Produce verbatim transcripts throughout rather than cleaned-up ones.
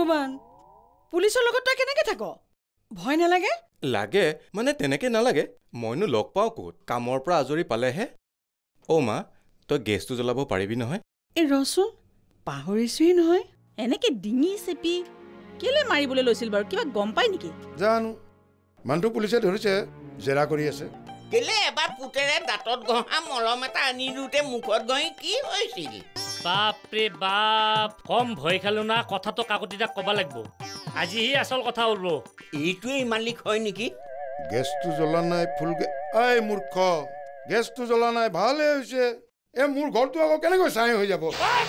ভগৱান পুলিচৰ লগত তই কেনেকে থাক ভয় নালাগে লাগে মানে তেনেকে নালাগে মইনো লগ পাও ক'ত কামৰ পৰা আজৰি পালেহে অ মা তই গেছটো জ্বলাব পাৰিবি নহয় এই ৰচোন পাহৰিছই নহয় এনেকে ডিঙি চেপি কেলে মাৰিবলৈ লৈছিল বাৰু কিবা গম পাই নেকি জানো মানুহটো পুলিচে ধৰিছে জেৰা কৰি আছে কেলে এবাৰ পুতেৰে দাঁতত গহা মলম এটা আনি দিওঁতে মুখত গৈ কি হৈছিল বাপৰে বাপ কম ভয় খালো না কথাটো কাকতিটা ক'ব লাগিব আজিহি আচল কথা ওলব এইটোৱেই মালিক হয় নেকি গেছটো জ্বলা নাই ফুল এই মূৰ্খ গেছটো জ্বলা নাই ভালে হৈছে এ মোৰ ঘৰটো আকৌ কেনেকৈ চাই হৈ যাব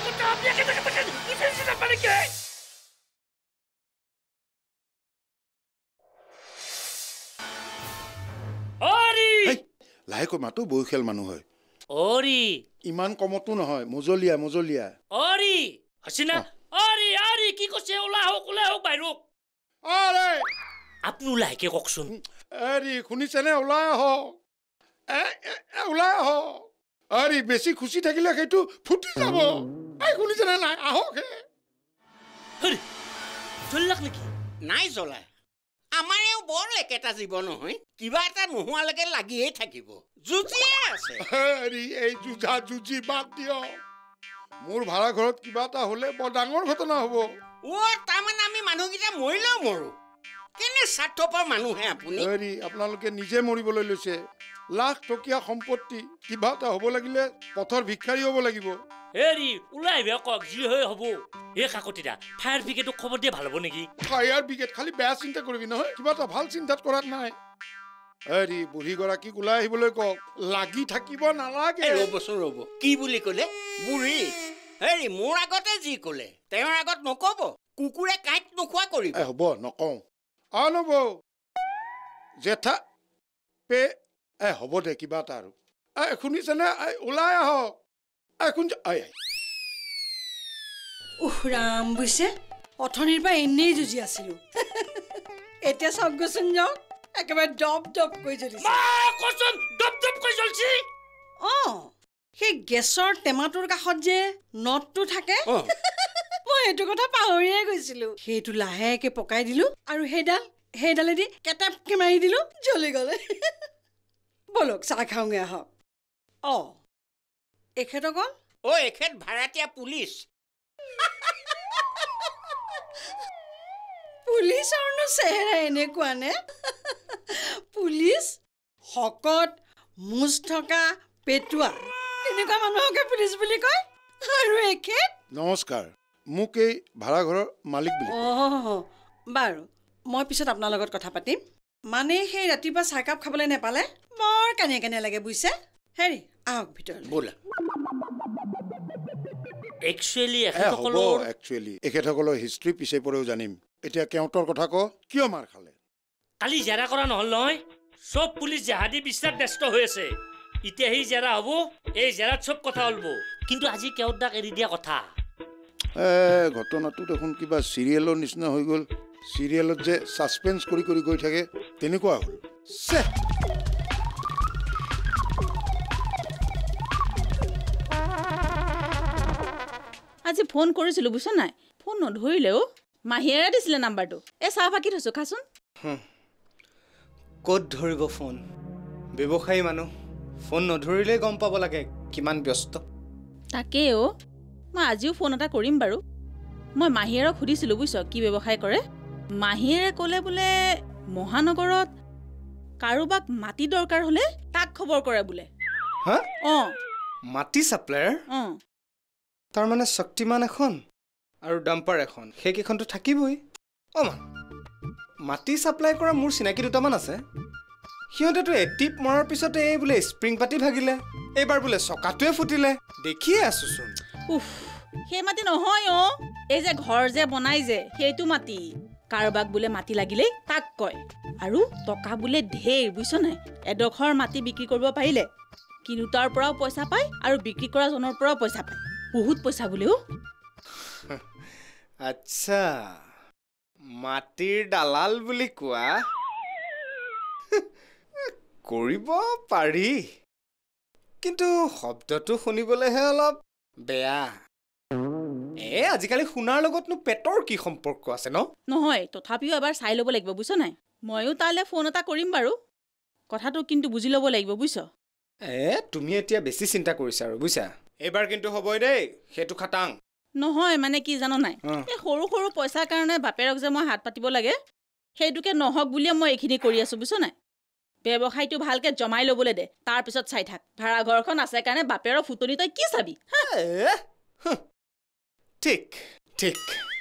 লাহেকৈ মাতো বয়সীয়াল মানুহ হয় অৰি ইমান কমতো নহয় মজলীয়া মজলীয়া অৰি হাসিনা অৰি অৰি কি কৈছে ওলা হোক ওলা হোক বাইৰক আৰে আপুনি ওলাইকে কওকচোন আৰে শুনিছেনে ওলাই আহ এ ওলাই আহ আৰে বেছি খুচি থাকিলে সেইটো ফুটি যাব এই শুনিছেনে নাই আহক হৰি চলাক নেকি নাই জ্বলাই আমাৰেও বৰ একেটা জীৱন নহয় কিবা এটা নোহোৱালৈকে লাগিয়েই থাকিব যুঁজিয়ে আছে আৰে এই যুঁজা যুঁজি বাদ দিয় মোৰ ভাড়া ঘৰত কিবা এটা হলে বৰ ডাঙৰ ঘটনা হ'ব অ তাৰমানে আমি মানুহকেইটা মৰিলেও মৰো কেনে স্বাৰ্থপৰ মানুহে আপুনি আৰে আপোনালোকে নিজে মৰিবলৈ লৈছে লাখ টকীয়া সম্পত্তি কিবা এটা হ'ব লাগিলে পথৰ ভিক্ষাৰী হ'ব লাগিব হেৰি ওলাই বে কক যি হৈ হ'ব এই কাকতিটা ফায়াৰ ব্ৰিগেডক খবৰ দিয়ে ভাল হ'ব নেকি ফায়াৰ ব্ৰিগেড খালি বেয়া চিন্তা কৰিবি নহয় কিবা এটা ভাল চিন্তাত কৰাত নাই আৰে বুঢ়ীগৰাকীক ওলাই আহিবলৈ কওক লাগি থাকিব নালাগে ৰ'বচোন ৰ'ব কি বুলি ক'লে বুঢ়ী হেৰি মোৰ আগতে যি ক'লে তেওঁৰ আগত নক'ব কুকুৰে কাঁইট নোখোৱা কৰিব হ'ব নকওঁ আহ নবৌ জেঠা পে এ হ'ব দে কিবা এটা আৰু এ শুনিছেনে ওলাই আহক এ শুন উহ ৰাম বুজিছে অথনিৰ পৰা এনেই যুঁজি আছিলো এতিয়া চব গচোন যাওক একেবাৰে ডপ ডপ কৰি জ্বলিছে অ সেই গেছৰ টেমাটোৰ কাষত যে নটটো থাকে মই এইটো কথা পাহৰিয়ে গৈছিলো সেইটো লাহেকে পকাই দিলো আৰু সেইডাল সেইডালেদি কেটাপকে মাৰি দিলো জ্বলি গ'লে বলক চাহ খাওঁগে আহক অ এখেতসকল অ এখেত ভাড়াতীয়া পুলিচ পুলিচৰনো চেহেৰা এনেকুৱা নে পুলিচ শকত মুজ থকা পেটুৱা তেনেকুৱা মানুহকে পুলিচ বুলি কয় আৰু এখেত নমস্কাৰ মোক এই ভাড়া ঘৰৰ মালিক বুলি অ বাৰু মই পিছত আপোনাৰ লগত কথা পাতিম মানে সেই ৰাতিপুৱা চাহকাপ খাবলৈ নেপালে বৰ কানিয়া কানিয়া লাগে বুজিছে হেৰি আহক ভিতৰলৈ ব'লা একচুৱেলি এখেতসকলৰ একচুৱেলি এখেতসকলৰ হিষ্ট্ৰী পিছে পৰেও জানিম এতিয়া কেওঁতৰ কথা ক কিয় মাৰ খালে কালি জেৰা কৰা নহ'ল নহয় চব পুলিচ জাহাদী বিশ্বাস ব্যস্ত হৈ আছে এতিয়া সেই জেৰা হ'ব এই জেৰাত চব কথা ওলব কিন্তু আজি কেওঁতাক এৰি দিয়া কথা এ ঘটনাটো দেখোন কিবা চিৰিয়েলৰ নিচিনা হৈ গ'ল চিৰিয়েলত যে ছাছপেন্স কৰি কৰি গৈ থাকে তেনেকুৱা হ'ল আজি ফোন কৰিছিলো বুজিছ নাই ফোন নধৰিলেও মাহীয়েৰে দিছিলে নাম্বাৰটো এই চাহ ফাকি থৈছো খাচোন ক'ত ধৰিব ফোন ব্যৱসায়ী মানুহ ফোন নধৰিলেই গম পাব লাগে কিমান ব্যস্ত তাকেই অ মই আজিও ফোন এটা কৰিম বাৰু মই মাহীয়েৰক সুধিছিলো বুজিছ কি ব্যৱসায় কৰে মাহীয়েৰে ক'লে বোলে মহানগৰত কাৰোবাক মাটি দৰকাৰ হ'লে তাক খবৰ কৰে বোলে হা অ মাটি ছাপ্লায়াৰ অ তাৰমানে শক্তিমান এখন আৰু ডাম্পাৰ এখন সেইকেইখনতো থাকিবই অ মা মাটি ছাপ্লাই কৰা মোৰ চিনাকি দুটামান আছে সিহঁতেতো এটিপ মৰাৰ পিছতে এই বোলে স্প্ৰিং পাতি ভাগিলে এইবাৰ বোলে চকাটোৱে ফুটিলে দেখিয়ে আছোচোন উফ সেই মাটি নহয় অ এই যে ঘৰ যে বনাই যে সেইটো মাটি কাৰোবাক বোলে মাটি লাগিলেই তাক কয় আৰু টকা বোলে ঢেৰ বুজিছ নাই এডোখৰ মাটি বিক্ৰী কৰিব পাৰিলে কিনোতাৰ পৰাও পইচা পায় আৰু বিক্ৰী কৰা জনৰ পৰাও পইচা পায় বহুত পইচা বোলে অ আচ্ছা মাটিৰ দালাল বুলি কোৱা কৰিব পাৰি কিন্তু শব্দটো শুনিবলৈহে অলপ বেয়া এ আজিকালি সোণাৰ লগতনো পেটৰ কি সম্পৰ্ক আছে ন? নহয় তথাপিও এবাৰ চাই ল'ব লাগিব বুজিছ নাই ময়ো তালৈ ফোন এটা কৰিম বাৰু কথাটো কিন্তু বুজি ল'ব লাগিব বুজিছ এ তুমি এতিয়া বেছি চিন্তা কৰিছা আৰু বুজিছা এইবাৰ কিন্তু হ'বই দেই সেইটো খাটাং নহয় মানে কি জানো নাই এই সৰু সৰু পইচাৰ কাৰণে বাপেৰক যে মই হাত পাতিব লাগে সেইটোকে নহওক বুলিয়ে মই এইখিনি কৰি আছো বুজিছ নাই ব্যৱসায়টো ভালকে জমাই ল'বলৈ দে তাৰ পিছত চাই থাক ভাড়া ঘৰখন আছে কাৰণে বাপেৰৰ ফুটনি তই কি চাবি ঠিক ঠিক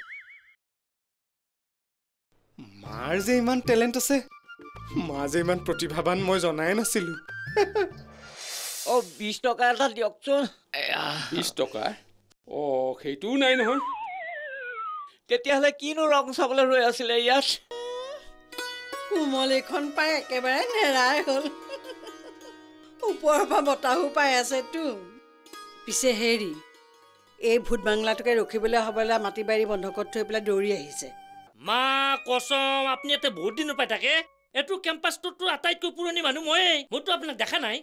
মাৰ যে ইমান টেলেণ্ট আছে মা যে ইমান প্ৰতিভাৱান মই জনাই নাছিলো অ বিশ টকা এটা দিয়কচোন বিশ টকা অ সেইটোও নাই নহয় তেতিয়াহ'লে কিনো ৰং চাবলৈ ৰৈ আছিলে ইয়াত কোমল এইখন পাই একেবাৰে নেৰাই হ'ল ওপৰৰ পৰা বতাহো পাই আছে তো পিছে হেৰি এই ভূত বাংলাটোকে ৰখিবলৈ হ'বলৈ মাটি বাৰী বন্ধকত থৈ পেলাই দৌৰি আহিছে মা কচম আপুনি ইয়াতে বহুত দিন পাই থাকে এইটো কেম্পাছটোতো আটাইতকৈ পুৰণি মানুহ ময়েই মইতো আপোনাক দেখা নাই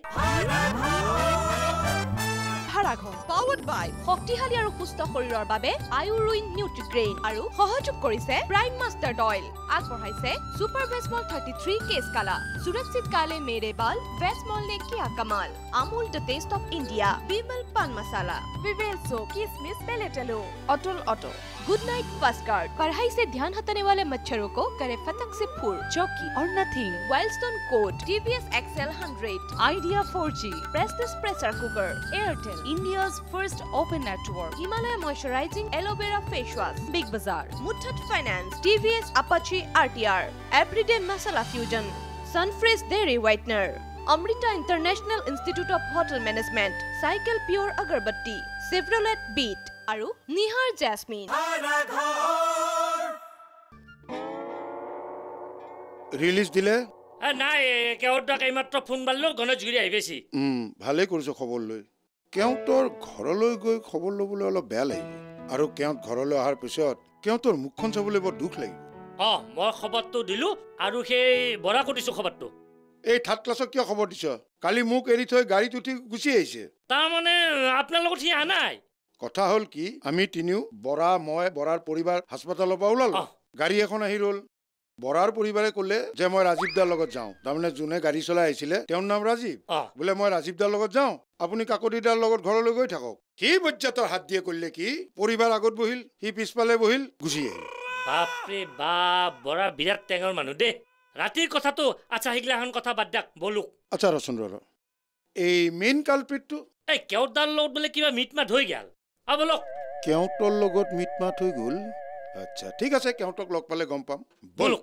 ভাড়াঘৰ পাৱাৰ্ড বাই শক্তিশালী আৰু সুস্থ শৰীৰৰ বাবে আয়ুৰুইন নিউট্ৰিগ্ৰেইন আৰু সহযোগ কৰিছে প্ৰাইম মাষ্টাৰ্ড অইল আগবঢ়াইছে সুপাৰ ভেজমল থাৰ্টি থ্ৰী কেছ কালা সুৰক্ষিত কালে মেৰে বাল ভেজমল ने किया कमाल Amul the taste of India Vimal pan masala Vivel soap किसमिस पेलेटेलो Atul auto good knight first guard कढ़ाई से ध्यान हटाने वाले मच्छरों को करे फतंग से फूर चौकी और nothing Wild Stone code TVS XL hundred Idea four G Prestige pressure cooker Airtel India's first open network Himalaya moisturising aloe vera face wash big bazaar Muthoot finance TVS Apache RTR everyday masala fusion Sunfresh dairy whitener Amrita international institute of hotel management cycle pure agarbatti Chevrolet beat আৰু নিহাৰ jasmine release দিলে নাই কেওঁতক এইমাত্ৰ phone মাৰিলো গণেশগুৰি আহি পাইছি ভালেই কৰিছো খবৰ লৈ কেওঁতৰ ঘৰলৈ গৈ খবৰ ল'বলৈ অলপ বেয়া লাগিব আৰু কেওঁত ঘৰলৈ অহাৰ পিছত কেওঁতৰ মুখখন চাবলৈ বৰ দুখ লাগিব অ মই খবৰটো দিলো আৰু সেই বৰাকো দিছো খবৰটো এই থাৰ্ড ক্লাছক কিয় খবৰ দিছ কালি মোক এৰি থৈ গাড়ীত উঠি গুচি আহিছে তাৰমানে আপোনাৰ লগত সি অহা নাই কথা হ'ল কি আমি তিনিও বৰা মই বৰাৰ পৰিবাৰ হাস্পতালৰ পৰা ওলালো গাড়ী এখন আহি ৰ'ল বৰাৰ পৰিবাৰে ক'লে যে মই ৰাজীৱ দাৰ লগত যাওঁ তাৰমানে যোনে গাড়ী চলাই আহিছিলে তেওঁৰ নাম ৰাজীৱ বোলে মই ৰাজীৱ দাৰ লগত যাওঁ আপুনি কাকতি দাৰ লগত ঘৰলৈ গৈ থাকক সি বজ্জাতৰ হাত দিয়ে কৰিলে কি পৰিবাৰ আগত বহিল সি পিছফালে বহিল গুচি আহিল বাপৰে বাপ বৰা বিৰাট টেঙৰ মানুহ দেই ৰাতিৰ কথাটো আচ্ছা সেইগিলাখন কথা বাদ দিয়ক বলুক আচ্ছা ৰচন ৰ এই মেইন কালপ্ৰিটটো এই কেওঁতদাৰ লগত বোলে কিবা মিট মাত হৈ গ'ল আ বলক কেওঁতৰ লগত মিট মাত হৈ গ'ল আচ্ছা ঠিক আছে কেওঁতক লগ পালে গম পাম বলক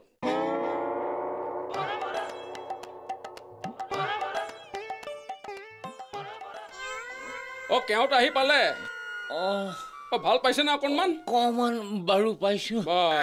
অ কেওঁত আহি পালে অ অ ভাল পাইছে না অকণমান অকণমান বাৰু পাইছো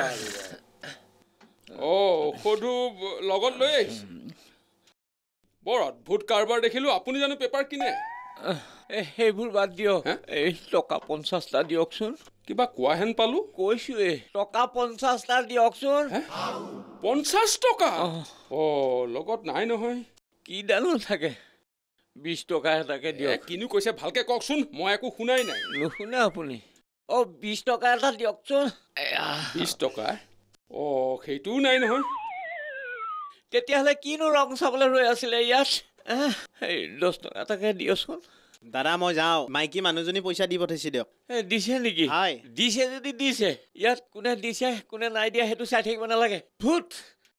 অ ঔষধো লগত লৈ আহিছে বৰ অদ্ভুত কাৰবাৰ দেখিলো আপুনি জানো পেপাৰ কিনে সেইবোৰ বাদ দিয়ক এই টকা পঞ্চাছটা দিয়কচোন কিবা কোৱা হেন পালো কৈছোৱে টকা পঞ্চাছটা দিয়কচোন পঞ্চাছ টকা অ লগত নাই নহয় কি দানো থাকে বিশ টকা এটাকে দিয়ক কিনো কৈছে ভালকে কওকচোন মই একো শুনাই নাই নুশুনে আপুনি অ বিশ টকা এটা দিয়কচোন বিশ টকা অ সেইটোও নাই নহয় তেতিয়াহ'লে কিনো ৰং চাবলৈ ৰৈ আছিলে ইয়াত এই দহ টকা এটাকে দিয়কচোন দাদা মই যাওঁ মাইকী মানুহজনী পইচা দি পঠাইছে দিয়ক দিছে নেকি দিছে যদি দিছে ইয়াত কোনে দিছে কোনে নাই দিয়া সেইটো চাই থাকিব নালাগে ভূত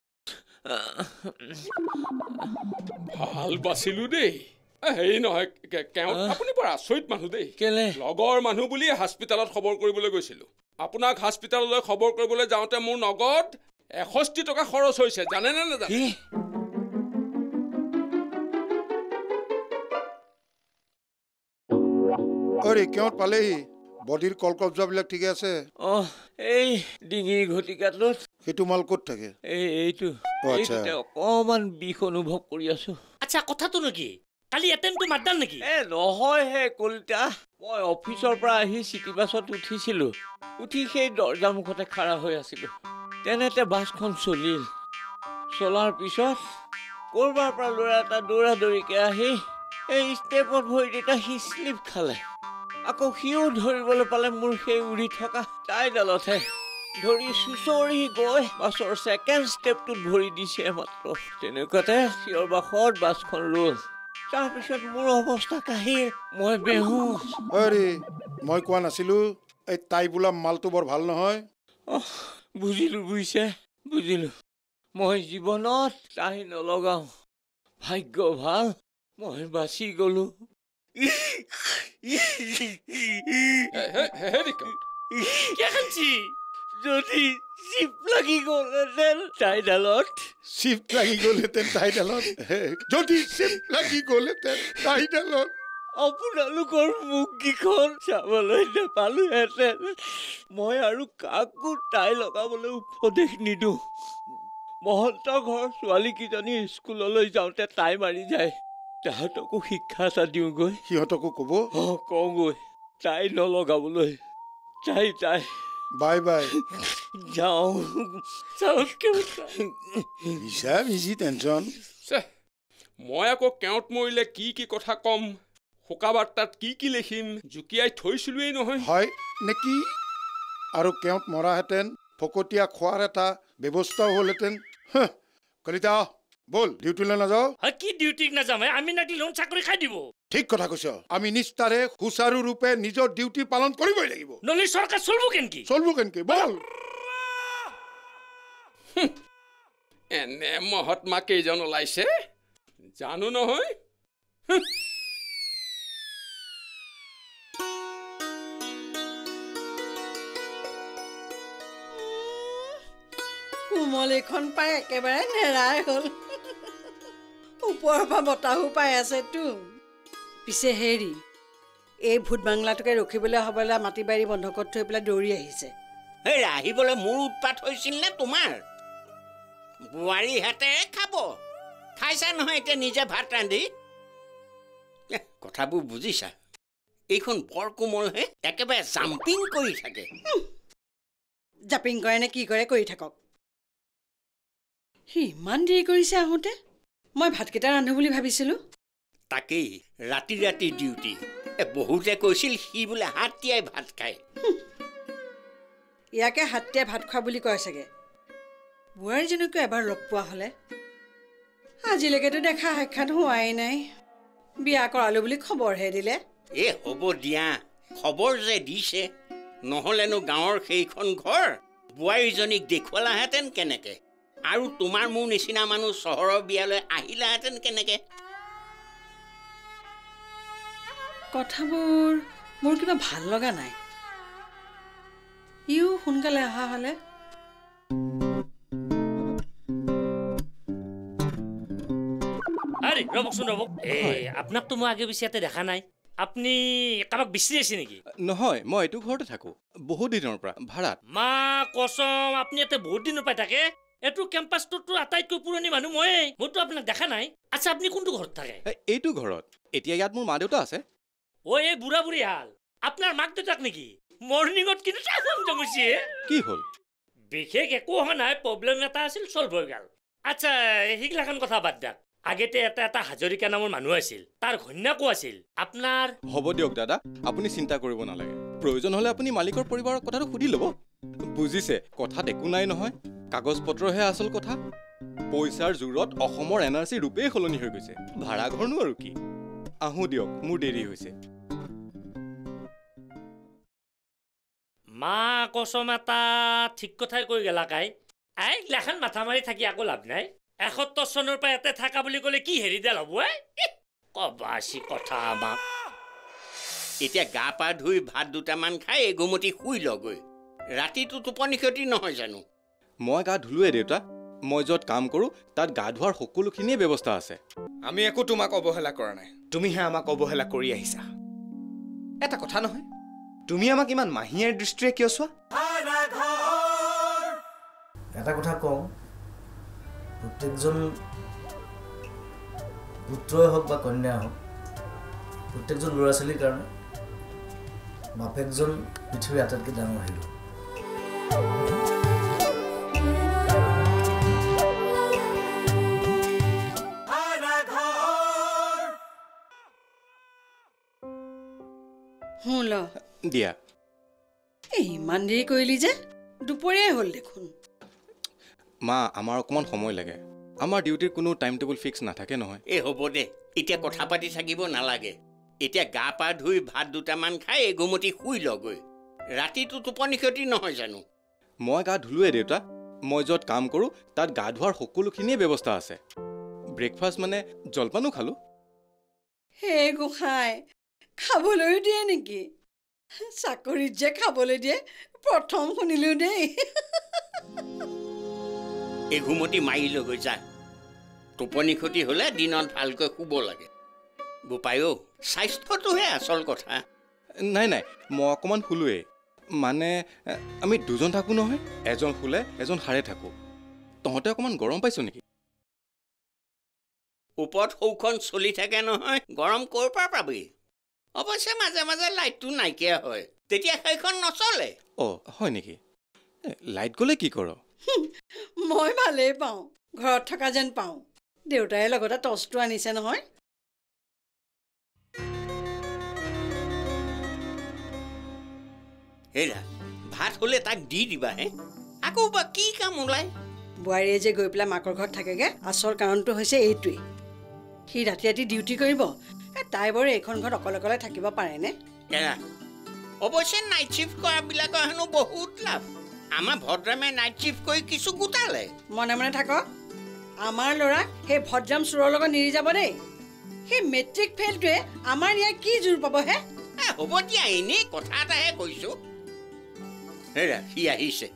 ভাল বাচিলো দেই হেৰি নহয় কেওঁত আপুনি বৰ আচৰিত মানুহ দেই কেলে লগৰ মানুহ বুলি হস্পিটেলত খবৰ কৰিবলৈ গৈছিলো আপোনাক হস্পিটেললৈ খবৰ কৰিবলৈ যাওঁতে মোৰ নগদ এষষ্ঠি টকা খৰচ হৈছে জানে নে নাজানে অৰে কেওঁত পালেহি বডিৰ কল কব্জাবিলাক ঠিকে আছে অ এই ডিঙিৰ ঘটিকাটোত সেইটো মাল ক'ত থাকে এই এইটো অকণমান বিষ অনুভৱ কৰি আছো আচ্ছা কথাটো নেকি কালি এটেম্পটো মাতদাল নেকি এ নহয় হে কলিতা মই অফিচৰ পৰা আহি চিটি বাছত উঠিছিলো উঠি সেই দৰ্জা মুখতে খাৰা হৈ আছিলো তেনেতে বাছখন চলিল চলাৰ পিছত কৰবাৰ পৰা ল'ৰা এটা দৌৰা দৌৰিকে আহি এই ষ্টেপত ভৰি দুটা সি শ্লিপ খালে আকৌ সিও ধৰিবলৈ পালে মোৰ সেই উৰি থকা টাইডালতহে ধৰি চুচৰি গৈ বাছৰ ছেকেণ্ড ষ্টেপটোত ভৰি দিছে মাত্ৰ তেনেকুৱাতে চিঞৰ বাখত বাছখন ৰল তাৰপিছত মোৰ অৱস্থা কাহিৰ মই বেহুচ আৰে মই কোৱা নাছিলো এই তাই বোলা মালটো বৰ ভাল নহয় অহ বুজিলো বুজিছে বুজিলো মই জীৱনত তাই নলগাওঁ ভাগ্য ভাল মই বাচি গলো যদি চিপ লাগি গ'লহেঁতেন টাইডালত চিপ লাগি গ'লহেঁতেন টাইডালত যদি চিপ লাগি গ'লহেঁতেন টাইডালত আপোনালোকৰ মুখকেইখন চাবলৈ নাপালোহেঁতেন মই আৰু কাকো টাই লগাবলৈ উপদেশ নিদিওঁ মহন্ত ঘৰ ছোৱালীকেইজনী স্কুললৈ যাওঁতে টাই মাৰি যায় তাহাঁতকো শিক্ষা এটা দিওঁগৈ সিহঁতকো ক'ব অঁ কওঁগৈ টাই নলগাবলৈ টাই টাই বাই বাই যাওঁ মিছা মিছি টেনশ্যন মই আকৌ কেওঁত মৰিলে কি কি কথা ক'ম শোকাবাৰ্তাত কি কি লিখিম জুকিয়াই থৈছিলোৱেই নহয় হয় নেকি আৰু কেওঁত মৰাহেঁতেন ফকতীয়া খোৱাৰ এটা ব্যৱস্থাও হ'লহেঁতেন কলিতা বল ডিউটিলৈ নাযাওঁ কি ডিউটিক নাযাম আমি নাকি লোন চাকৰি খাই দিব ঠিক কথা কৈছ আমি নিষ্ঠাৰে সুচাৰুৰূপে নিজৰ ডিউটি পালন কৰিবই লাগিব নহ'লে চৰকাৰ চলব কেনকি চলব কেনকি বল এনে মহাত্মা কেইজন ওলাইছে জানো নহয় কোমল এখন পাই একেবাৰে নেৰাই হ'ল ওপৰৰ পৰা বতাহো পাই আছেতো পিছে হেৰি এই ভূত বাংলাটোকে ৰখিবলৈ হ'বলৈ মাটি বাৰী বন্ধকত থৈ পেলাই দৌৰি আহিছে এই আহিবলৈ মোৰ উৎপাত হৈছিল নে তোমাৰ বোৱাৰীহঁতে খাব খাইছা নহয় এতিয়া নিজে ভাত ৰান্ধি কথাবোৰ বুজিছা এইখন বৰ কোমলহে একেবাৰে জাম্পিং কৰি থাকে জাম্পিং কৰে নে কি কৰে কৰি থাকক সি ইমান দেৰি কৰিছে আহোঁতে মই ভাতকেইটা ৰান্ধো বুলি ভাবিছিলোঁ তাকেই ৰাতি ৰাতি ডিউটি বহুতে কৈছিল সি বোলে হাত তিয়াই ভাত খায় ইয়াকে হাত তিয়াই ভাত খোৱা বুলি কয় চাগে বোৱাৰীজনীকো এবাৰ লগ পোৱা হ'লে আজিলৈকেতো দেখা সাক্ষাৎ হোৱাই নাই বিয়া কৰালো বুলি খবৰহে দিলে এ হ'ব দিয়া খবৰ যে দিছে নহ'লেনো গাঁৱৰ সেইখন ঘৰ বোৱাৰীজনীক দেখুৱালাহেঁতেন কেনেকে আৰু তোমাৰ মোৰ নিচিনা মানুহ চহৰৰ বিয়ালৈ আহিলাহেঁতেন কেনেকে কথাবোৰ মোৰ কিবা ভাল লগা নাই ইও সোনকালে অহা হ'লে আরে ৰবকচোন ৰবক এই আপোনাকতো মই আগে পিছে ইয়াতে দেখা নাই আপুনি কাৰোবাক বিচাৰি আছে নেকি নহয় মই এইটো ঘৰতে থাকোঁ বহুত দিনৰ পৰা ভাড়াত মা কচম আপুনি ইয়াতে বহুত দিনৰ পাই থাকে এইটো কেম্পাছটোতো আটাইতকৈ পুৰণি মানুহ ময়ে মইতো আপোনাক দেখা নাই আচ্ছা আপুনি কোনটো ঘৰত থাকে এইটো ঘৰত এতিয়া ইয়াত মোৰ মা দেউতা আছে ও এই বুঢ়া বুঢ়ী হাল আপোনাৰ মাক দেউতাক নেকি মৰ্ণিঙত কিন্তু চাম জমুচি কি হ'ল বিশেষ একো হোৱা নাই প্ৰব্লেম এটা আছিল চল্ভ হৈ গ'ল আচ্ছা সেইগিলাখন কথা বাদ দিয়ক আগতে এটা এটা হাজৰিকা নামৰ মানুহ আছিল তাৰ ঘৈণীয়েকো আছিল আপোনাৰ হ'ব দিয়ক দাদা আপুনি চিন্তা কৰিব নালাগে প্ৰয়োজন হ'লে আপুনি মালিকৰ পৰিবাৰৰ কথাটো সুধি ল'ব বুজিছে কথাত একো নাই নহয় কাগজ পত্ৰহে আচল কথা পইচাৰ জোৰত অসমৰ এন আৰ চি ৰূপেই সলনি হৈ গৈছে ভাড়া ঘৰনো আৰু কি আহোঁ দিয়ক মোৰ দেৰি হৈছে মা কচম এটা ঠিক কথাই কৈ গেলা কাই আই লেখান মাথা মাৰি থাকি আকৌ লাভ নাই এসত্তৰ চনৰ পৰা ইয়াতে থাকা বুলি ক'লে কি হেৰিডাল হ'ব কবাচি কথা আমাক এতিয়া গা পা ধুই ভাত দুটামান খাই এগুমতি শুই লগৈ ৰাতিটো টোপনি ক্ষতি নহয় জানো মই গা ধুলোৱে দেউতা মই য'ত কাম কৰোঁ তাত গা ধোৱাৰ সকলোখিনিয়ে ব্যৱস্থা আছে আমি একো তোমাক অৱহেলা কৰা নাই তুমিহে আমাক অৱহেলা কৰি আহিছা এটা কথা নহয় তুমি আমাক ইমান মাহীয়াৰ দৃষ্টিৰে কিয় চোৱা এটা কথা কওঁ প্ৰত্যেকজন পুত্ৰই হওক বা কন্যা হওক প্ৰত্যেকজন ল'ৰা ছোৱালীৰ কাৰণে বাপেকজন পৃথিৱীৰ আটাইতকৈ ডাঙৰ হিৰো শুন দিয়া এই ইমান দেৰি কৰিলি যে দুপৰীয়াই হ'ল দেখোন মা আমাৰ অকণমান সময় লাগে আমাৰ ডিউটিৰ কোনো টাইম টেবুল ফিক্স নাথাকে নহয় এই হ'ব দে এতিয়া কথা পাতি থাকিব নালাগে এতিয়া গা পা ধুই ভাত দুটামান খাই এঘুমতি শুই লগৈ ৰাতিটো টোপনি ক্ষতি নহয় জানো মই গা ধুলোৱে দেউতা মই য'ত কাম কৰোঁ তাত গা ধোৱাৰ সকলোখিনিয়ে ব্যৱস্থা আছে ব্ৰেকফাষ্ট মানে জলপানো খালোঁ হে গোসাঁই খাবলৈও দিয়ে নেকি চাকৰিত যে খাবলৈ দিয়ে প্ৰথম শুনিলোঁ দেই এঘুমতি মাৰি লগৈ যা টোপনি ক্ষতি হ'লে দিনত ভালকৈ শুব লাগে বোপায়ো স্বাস্থ্যটোহে আচল কথা নাই নাই মই অকণমান শুলোৱেই মানে আমি দুজন থাকোঁ নহয় এজন শুলে এজন সাৰে থাকোঁ তহঁতে অকণমান গৰম পাইছ নেকি ওপৰত সৌখন চলি থাকে নহয় গৰম ক'ৰ পৰা পাবি অৱশ্যে মাজে মাজে লাইটটো নাইকিয়া হয় তেতিয়া সেইখন নচলে অঁ হয় নেকি লাইট গ'লে কি কৰ মই ভালেই পাওঁ ঘৰত থকা যেন পাওঁ দেউতাই লগতে টৰ্চটো আনিছে নহয় হেৰা ভাত হ'লে তাক দি দিবা হে আকৌ বা কি কাম ওলাই বোৱাৰীয়ে যে গৈ পেলাই মাকৰ ঘৰত থাকেগৈ আচল কাৰণটো হৈছে এইটোৱেই সি ৰাতি ৰাতি ডিউটি কৰিব তাই বাৰু এইখন ঘৰত অকলে অকলে থাকিব পাৰেনে হেৰা অৱশ্যে নাইট শ্বিফ্ট কৰাবিলাকৰ হেনো বহুত লাভ আমাৰ ভদ্ৰামে নাইট শ্বিফ্ট কৰি কিছু গোটালে মনে মনে থাক আমাৰ ল'ৰা সেই ভদ্ৰাম চোৰৰ লগত নিৰি যাব দেই সেই মেট্ৰিক ফেইলটোৱে আমাৰ ইয়াত কি জোৰ পাব হে হ'ব দিয়া এনেই কথা এটাহে কৈছো হেৰা সি আহিছে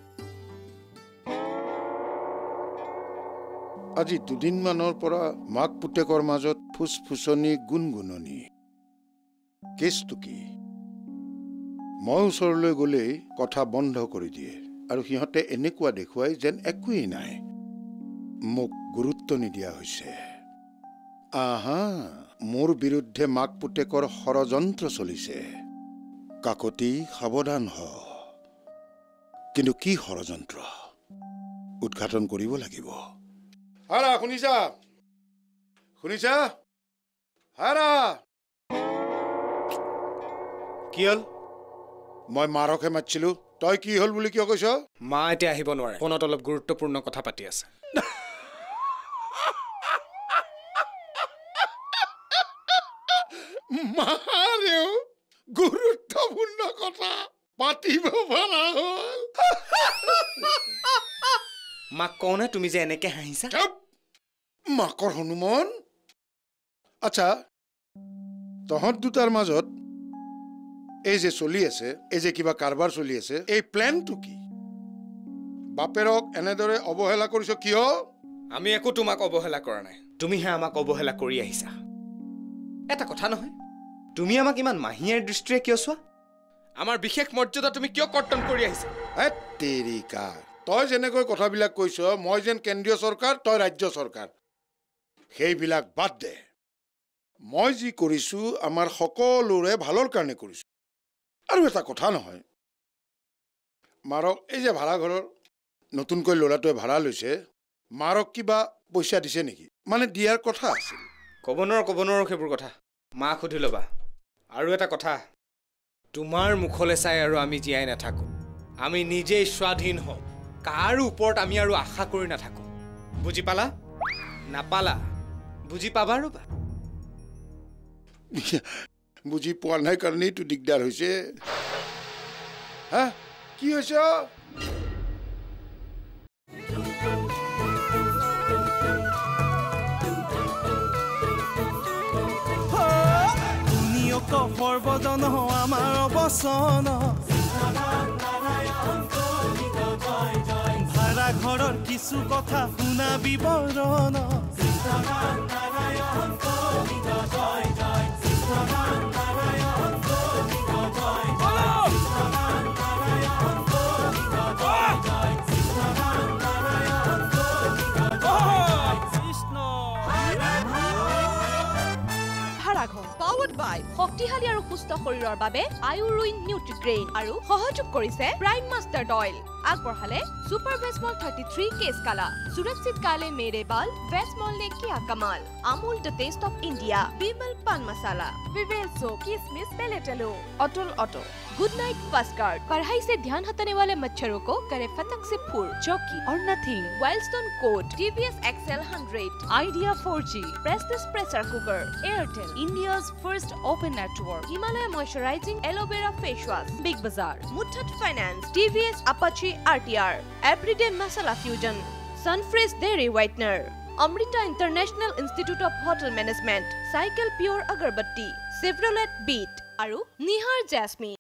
আজি দুদিনমানৰ পৰা মাক পুতেকৰ মাজত ফুচফুচনি গুণগুণনি কেছটো কি মই ওচৰলৈ গ'লেই কথা বন্ধ কৰি দিয়ে আৰু সিহঁতে এনেকুৱা দেখুৱাই যেন একোৱেই নাই মোক গুৰুত্ব নিদিয়া হৈছে আহা মোৰ বিৰুদ্ধে মাক পুতেকৰ ষড়যন্ত্ৰ চলিছে কাকতি সাৱধান হ কিন্তু কি ষড়যন্ত্ৰ উদ্ঘাটন কৰিব লাগিব হাৰা শুনিছা শুনিছা হাৰা কি হ'ল মই মাৰকহে মাতিছিলো তই কি হ'ল বুলি কিয় কৈছ মা এতিয়া আহিব নোৱাৰে ফোনত অলপ গুৰুত্বপূৰ্ণ কথা পাতি আছে মাৰেও গুৰুত্বপূৰ্ণ কথা পাতিব পৰা হ'ল মাক কওঁনে তুমি যে এনেকে হাঁহিছা মাকৰ হনুমান আচ্ছা তহঁত দুটাৰ মাজত এই যে চলি আছে এই যে কিবা কাৰবাৰ চলি আছে এই প্লেনটো কি বাপেৰক এনেদৰে অৱহেলা কৰিছ কিয় আমি একো তোমাক অৱহেলা কৰা নাই তুমিহে আমাক অৱহেলা কৰি আহিছা এটা কথা নহয় তুমি আমাক ইমান মাহিয়াৰ দৃষ্টিৰে কিয় চোৱা আমাৰ বিশেষ মৰ্যাদা তুমি কিয় কৰ্তন কৰি আহিছা তেৰিকা তই যেনেকৈ কথাবিলাক কৈছ মই যেন কেন্দ্ৰীয় চৰকাৰ তই ৰাজ্য চৰকাৰ সেইবিলাক বাদ দে মই যি কৰিছো আমাৰ সকলোৰে ভালৰ কাৰণে কৰিছো আৰু এটা কথা নহয় মাৰক এই যে ভাড়াঘৰৰ নতুনকৈ ল'ৰাটোৱে ভাড়া লৈছে মাৰক কিবা পইচা দিছে নেকি মানে দিয়াৰ কথা আছিল ক'ব নোৱাৰো ক'ব নোৱাৰো সেইবোৰ কথা মাক সুধি ল'বা আৰু এটা কথা তোমাৰ মুখলৈ চাই আৰু আমি জীয়াই নাথাকো আমি নিজেই স্বাধীন হওঁ কাৰ ওপৰত আমি আৰু আশা কৰি নাথাকো বুজি পালা নাপালা বুজি পাবা ৰ'বা বুজি পোৱা নাই কাৰণেইতো দিগদাৰ হৈছে হা কি হৈছে সৰ্বজন আমাৰ অৱচন ভাড়া ঘৰৰ কিছু কথা শুনা বিৱৰণ Powered by শক্তিশালী আৰু সুস্থ শৰীৰৰ বাবে আয়ুৰুইন নিউট্ৰিগ্ৰেইন আৰু সহযোগ কৰিছে প্ৰাইম মাষ্টাৰ অইল আগবঢ়ালে সুপাৰ ভেজমল থাৰ্টি থ্ৰী কেছ কালা সুৰক্ষিত কালে মেৰে বাল ভেজমল ने किया कमाल Amul the taste of India Vimal pan masala Vivel soap किसमिस पेलेटेलो Atul auto good knight first guard पढ़ाई से ध्यान हटाने वाले मच्छरों को करे फतक से फूर चौकी और nothing Wild Stone code TVS XL hundred Idea four G Prestige pressure cooker Airtel India's first open network Himalaya moisturising aloe vera face wash big bazaar Muthoot finance TVS Apache RTR everyday masala fusion Sunfresh dairy whitener Amrita international institute of hotel management cycle pure agarbatti Chevrolet beat और निहार jasmine.